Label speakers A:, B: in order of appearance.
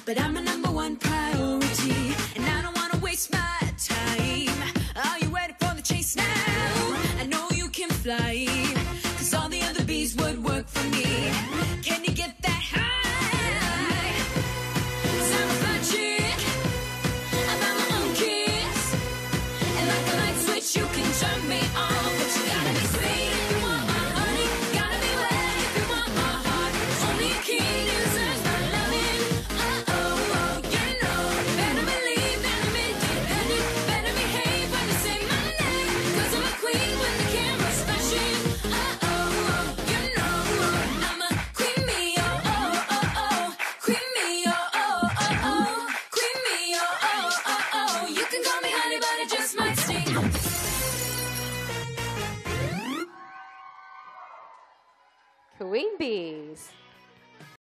A: but I'm a number one priority, and I don't wanna waste my time. Are you ready for the chase now? I know you can fly, 'cause all the other bees would work for me. Can you get that high? 'Cause I'm a fly chick, I buy my own kiss, and like a light switch you can turn me on. But you gotta be sweet if you want my honey, gotta be wet if you want my heart. Only a king deserves my loving. Oh, oh, you know, better believe that I'm independent. Better behave when you say my name, 'cause I'm a queen when the camera's flashing. Oh, oh, you know, I'm a queen me, oh, oh, oh, oh. Queen me, oh, oh, oh, oh. Queen me, oh, oh, oh, oh. You can call me honey, but it just might sting.
B: Queen bees.